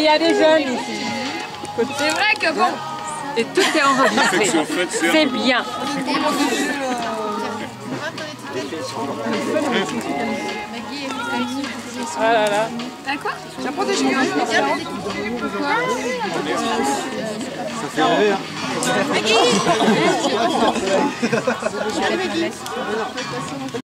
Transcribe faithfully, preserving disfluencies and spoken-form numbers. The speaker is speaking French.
il y a des jeunes ici. C'est vrai que bon. Et tout est enregistré. C'est bien. Ah là là. À quoi? J'apprends des choses. Pourquoi? Ça fait rêver, hein.